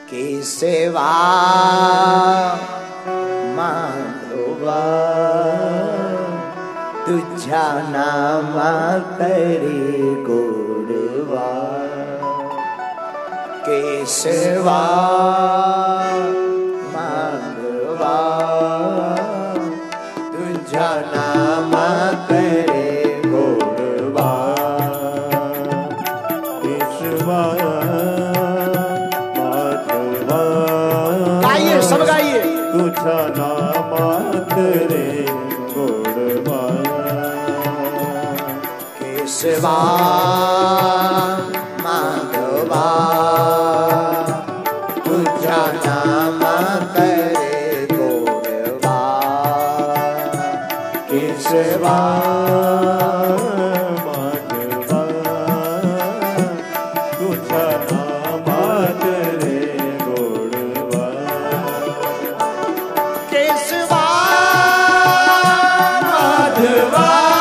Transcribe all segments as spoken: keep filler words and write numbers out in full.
केशवा माधवा तुझ्या नामा करे गोडवा केशवा माधवा तुझ्या नामा करे गोडवा केशवा माधवा गाइए सब गाइए तुझ्या नामा करे गोडवा केशवा माधवा तुझ्या नामा करे गोडवा केशवा माधवा तुझ्या नामा करे गोडवा केशवा माधवा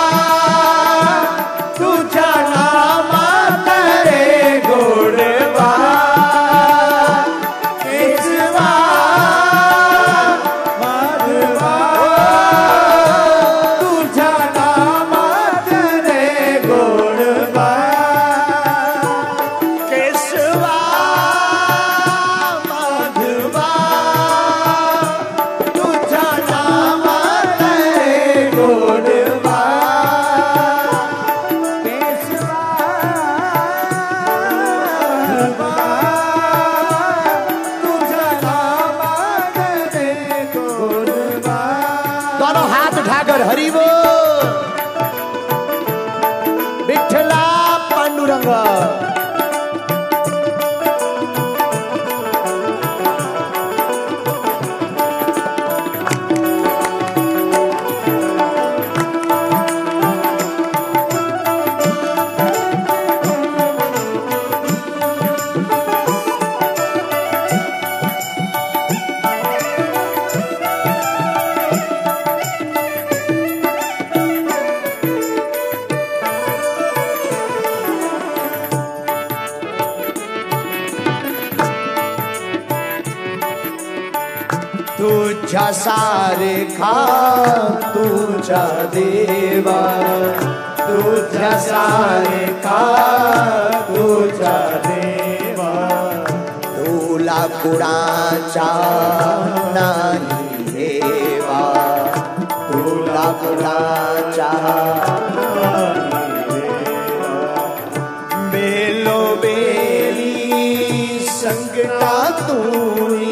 हरि बोल विठ्ठला पांडुरंग तुझ्या सारखा तुझ्या देवा तुझ्या सारखा तुझ्या देवा तुला कुणाचा नाही देवा तुला कुणाचा नाही देवा बेलो बेली संकटा तुनी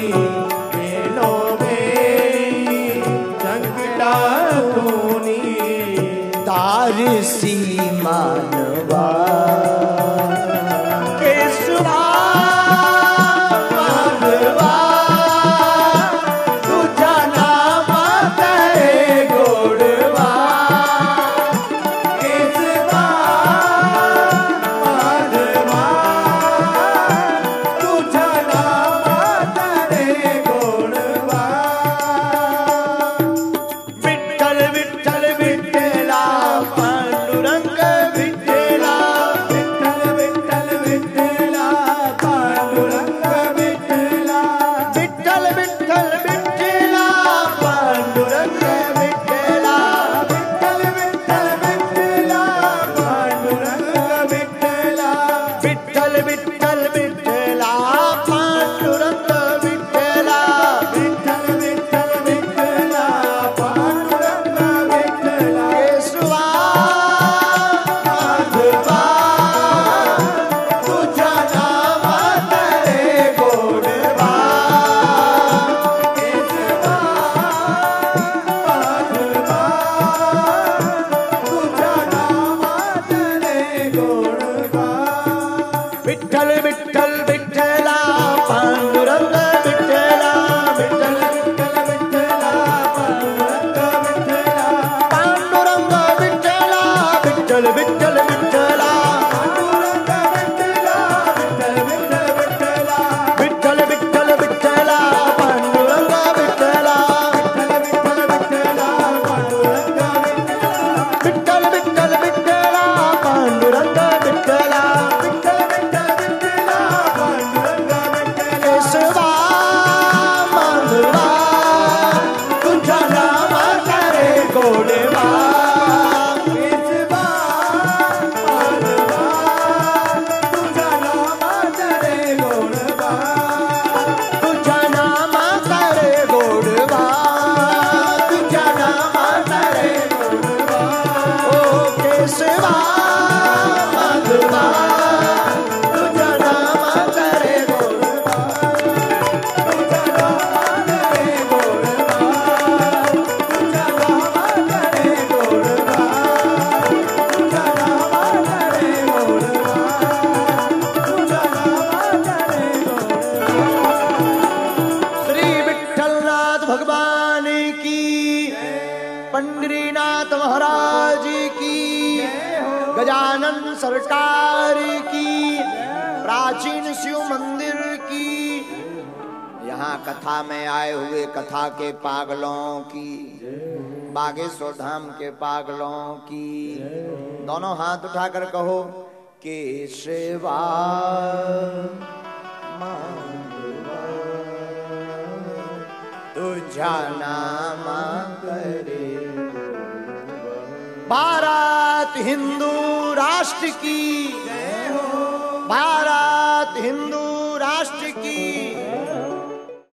तारसी मानवा केशवा माधवा तुझ्या नामा करे गोडवा केशवा माधवा तुझ्या नामा करे गोडवा विठ्ठल विठ्ठल विठ्ठला पांडुरंग विठ्ठला केशवा माधवा तुझा नाम करे गोड़वा केशवा माधवा तुझा नाम करे गोड़वा तुझा नाम करे गोड़वा तुझा नाम करे गोड़वा ओ केशवा माधवा तुझा नाम करे गोड़वा तुझा नाम करे गोड़वा तुझा नाम करे गोड़वा तुझा नाम करे गोड़वा तुझा नाम करे गोड़वा। श्री विठलनाथ भगवान की, पंडरीनाथ महाराज की, गजानन सरकार की, प्राचीन शिव मंदिर की, यहाँ कथा में आए हुए कथा के पागलों की, बागेश्वर धाम के पागलों की। दोनों हाथ उठाकर कहो केशवा माधवा तुझा नाम करे। भारत हिंदू राष्ट्र की, भारत हिंदू राष्ट्र की।